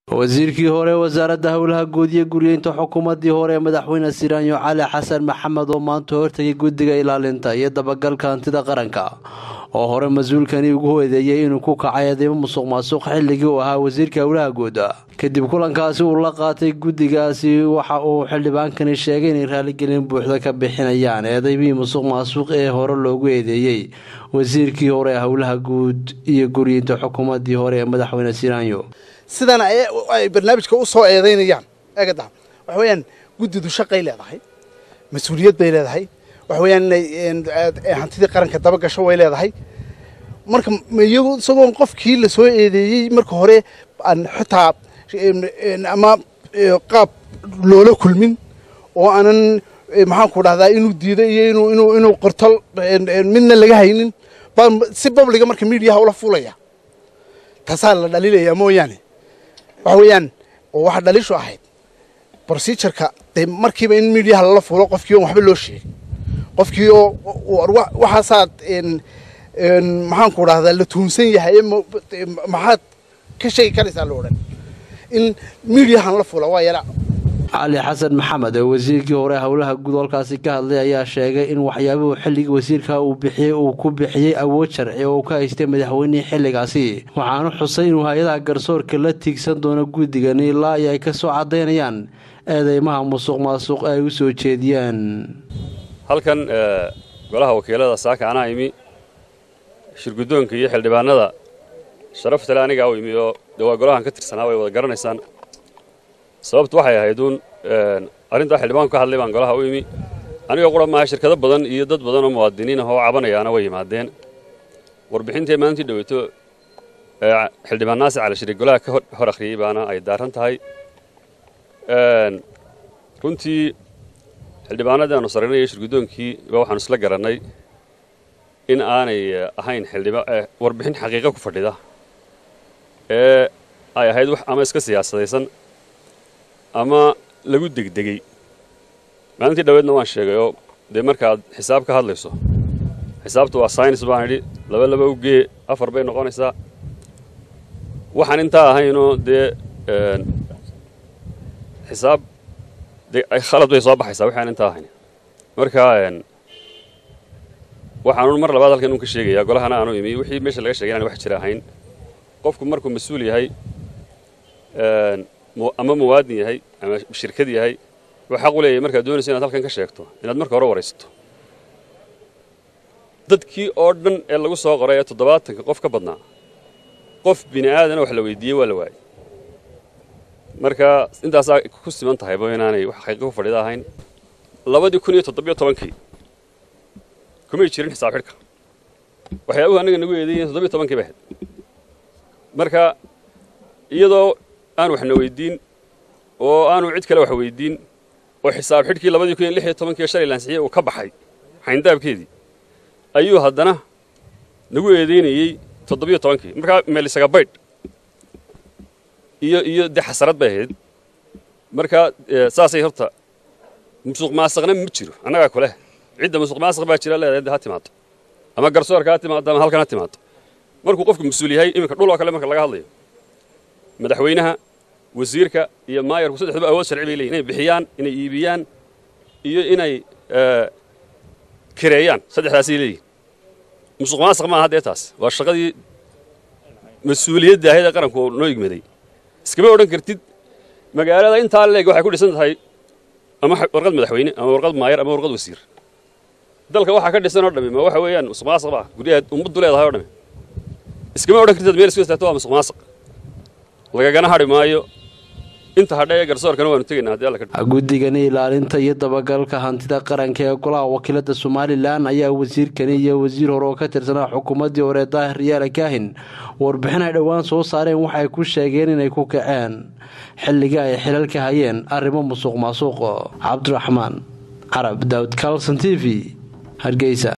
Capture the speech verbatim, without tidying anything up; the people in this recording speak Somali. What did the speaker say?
wasiirkii hore wasaaradda howlaha guud iyo guryeynta xukuumadii hore madaxweyne Siraanyo Cali Xasan Maxamed oo maanta hortagay guddiga ilaalinta iyo dabagalka hantida qaranka oo hore mas'uulkani ugu horeeyay inuu ku kacay adeemo musuqmaasuq xilligii uu ahaa wasiirka howlaha guud kadib kulankaasi uu la qaatay guddigaasi waxa uu xildhibaankani sheegay in raaligelin buuxda ka bixinayaan eedaymii musuqmaasuq ee hore loogu eedeeyay wasiirkii hore howlaha guud iyo guryeynta xukuumadii hore madaxweyne Siraanyo sidana ay barnaamijka u soo eedeynayaan eegada waxa weeyaan guddidu shaqay leedahay mas'uuliyad bay leedahay waxa weeyaan hantida qaranka daba gasho way leedahay marka iyagu isagoo qofkii la soo eedeeyay marka hore aan xitaa ama qaab loola kulmin oo aanan maxaan ku dhahdaa inuu diiday iyo inuu inuu inuu qortal midna laga haynin baan si public marka media hawla fuulaya taasal la dhaliilaya mooyaane waxa weeyaan oo waxa dhalisho ahayd procedure-ka markiiba in media la fuulo qofkii waxba loo sheegay qofkii oo waxa saad in maxaan ku dhahdaa la tuunsan yahay maxaad ka shay karaysaa loo dhan in media la fuulo waa yala علي حسن محمد وزيركii hore howlaha guud halkaasi ka hadlay ayaa sheegay in waxyaabaha xilliga wasiirka uu bixiyay uu ku bixiyay awood sharci oo ka haystay madaxweynaha xilligaasi waxaanu xusay inuu hay'adaha garsoorka la tiigsan doono guddigan ilaa ay ka soo cadeynayaan eedeymaha musuqmaasuq ay u soo jeediyaan halkan golaha wakiilada saaka ana imi shirgudoonka iyo xildhibaanada sharafta leh aniga oo imi oo dawaa golahan ka tirsanaa way wada garanaysaan sababtu waxay ahayd uun arinta xildhibaanku ka hadlay baan golaha u imi aniga qura ma shirkado badan iyo dad badan oo muwaadiniin ah oo cabanayana way yimaadeen warbixintii maalintii dhaweyto xildhibaan Naasir Cali Shariif golaha ka hor akhriyay baana ay daaran tahay runtii xildhibaanada aanu sareynay shirgudoonkii waxaan isla garanay in aanay ahayn xildhibaan warbixin xaqiiqo ku fadhida ee ay ahayd wax ama iska siyaasadaysan ama lagu degdegay maalintii dhaweedna waan sheegay oo de markaad xisaab ka hadlayso xisaabtu waa science baan yiri laba laba u gee afar bay noqonaysaa waxaan inta ahaynoo de xisaab de ay khalad way soo baxaysaa waxaan inta ahayn marka waxaan mar labaad halkan ka sheegayaa golahana aanu imi wixii meesha laga sheegay inaan wax jira ahayn qofku markuu mas'uul yahay ama muwaadin yahay ama shirkad yahay waxa uu leeyahay marka doonaysa inaad halkan ka sheegto inaad marka hore waraysto dadkii oo dhan ee lagu soo qoray toddobaatan qof ka badnaa qof bini aadan wax la weydiiyay waa la waayay marka intaas ku siman tahay boo inaanay wax xaqiiqo fadhida ahayn labadii kun iyo toddoba iyo toban kuma jirin xisaab xidhka waxyaabaha anaga nagu eedeeyay toddoba iyo toban baa marka iyadoo aan waxna weydiin oo aanu cid kale wax weydiin oo xisaab xidhkii labadii kun iyo lix iyo toban shalay laansiiyay uu ka baxay xayndaabkeedii ayuu haddana nagu eedeynayay toddoba iyo toban marka meel isaga baydh iyo iyo de xasarad bay ahayd marka saasay horta musuqmaasuqna ma jiro anaga kale cidda musuqmaasuq baa jira leedahay ha timaado ama garsoorka ha timaado ama halkan ha timaado markuu qofku mas'uul yahay iminka dhul oo kale marka laga hadlayo madaxweynaha wasiirka iyo maayarku saddexduba awood sharci bay leeyihiin inay bixiyaan inay iibiyaan iyo inay kireeyaan saddexdaas ay leeyihiin musuqmaasuq ma aha taas waa shaqadii mas'uuliyadda hay'adda qaranku noo igmaday iskama odhan kartid magaalada inta leeg waxay ku dhisan tahay ama warqad madaxweyne ama warqad maayar ama warqad wasiir dalka waxa ka dhisan oo dhamay ma waxa weeyaan musuqmaasuq ba guriga ummaddu leedahay oo dhamay iskama odhan kartid meel isku istaagto waa musuqmaasuq lagagana hari maayo inta hadhay garsoorkana waanu tagaynaa hadii alla ka guddigan ilaalinta iyo dabagalka hantida qaranka ee golaha wakiilada Soomaaliland ayaa wasiirkan iyo wasiir hore oo ka tirsanaa xukuumadii hore Daahir Yaala Kaahin warbixin ay dhawaan soo saareen waxay ku sheegeen inay ku kaceen xilliga ay xilalka hayeen arrimo musuqmaasuq Cabdiraxmaan Carab Daawud Kalson T V Hargeysa.